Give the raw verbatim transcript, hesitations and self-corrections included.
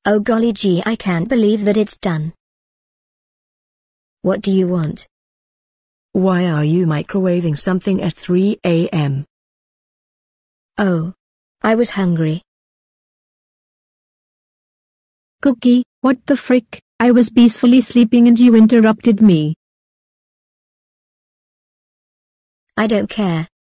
Oh golly gee, I can't believe that it's done. What do you want? Why are you microwaving something at three A M? Oh. I was hungry. Cookie, what the frick? I was peacefully sleeping and you interrupted me. I don't care.